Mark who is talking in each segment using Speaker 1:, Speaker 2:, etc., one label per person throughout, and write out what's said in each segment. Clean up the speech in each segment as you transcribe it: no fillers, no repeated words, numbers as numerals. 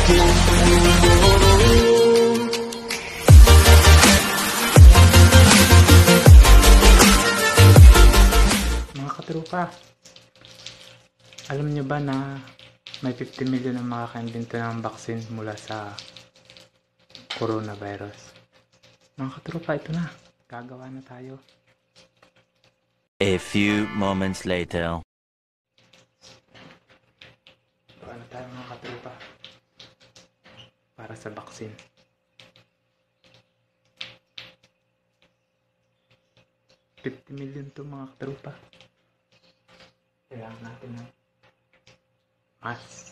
Speaker 1: Mga katrupa, alam nyo ba na may 50 million ang makakaimbento ng vaccine mula sa coronavirus? Mga katrupa, ito na. Gagawa na tayo.
Speaker 2: A few moments later.
Speaker 1: Gawa na tayo mga katrupa para sa vaccine. $50 million to mga katrupa. Kailangan natin ng mask.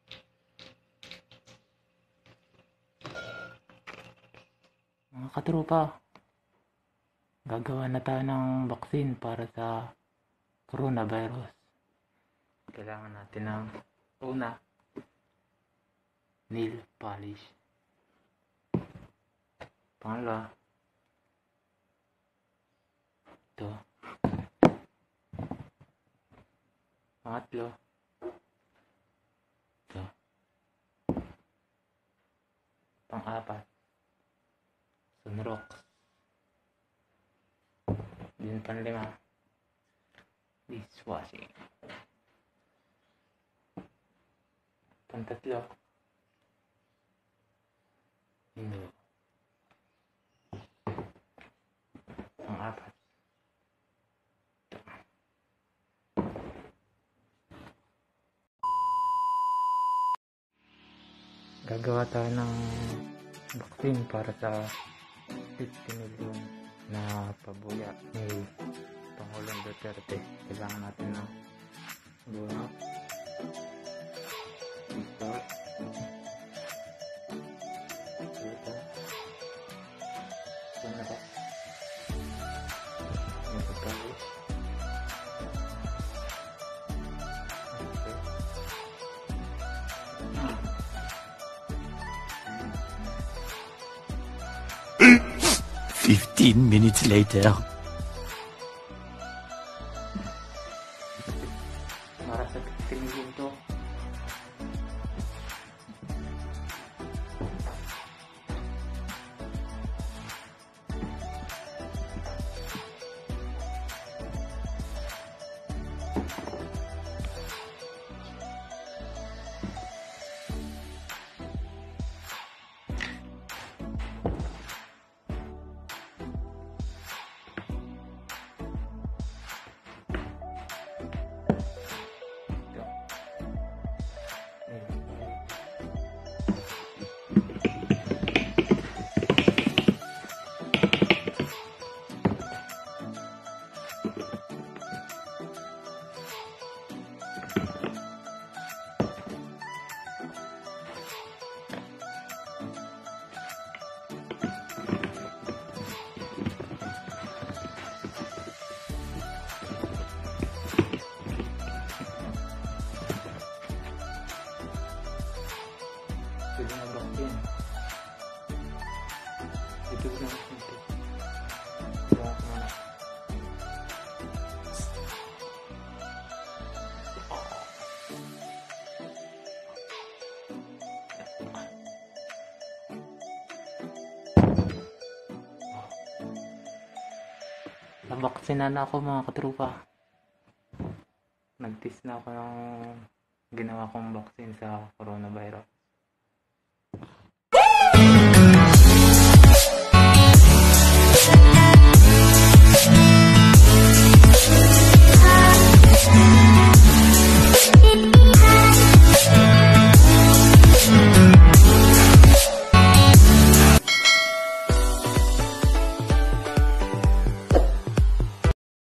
Speaker 1: Mga katrupa, gagawa na tayo ng vaccine para sa coronavirus. Kailangan natin ng una, nail polish. Pangalawa, ito. Pangatlo, ito. Pang-apat, sunrock. Din panlima, dishwashing. Pantatlo, ino. Pang-apat, gagawa tayo ng vaccine para sa 50 million na pabuya ni Pangulong Duterte. Kailangan natin ng guna, ito, ito, ito, ito, polish.
Speaker 2: 15 minutes later.
Speaker 1: Para sa 50 million to. Pwede na vaccine. Ito na ito. Ito na. Nabaksina na ako mga katrupa. Nag-test na ako ng ginawa kong vaccine sa coronavirus.